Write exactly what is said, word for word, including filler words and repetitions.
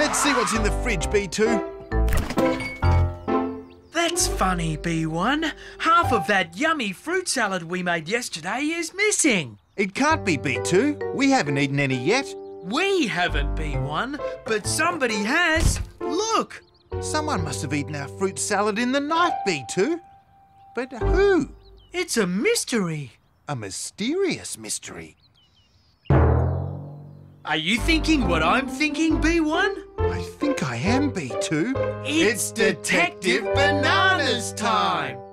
Let's see what's in the fridge, B two. That's funny, B one. Half of that yummy fruit salad we made yesterday is missing. It can't be, B two. We haven't eaten any yet. We haven't, B one, but somebody has. Look. Someone must have eaten our fruit salad in the night, B two. But who? It's a mystery. A mysterious mystery. Are you thinking what I'm thinking, B one? I think I am, B two. It's Detective Bananas time!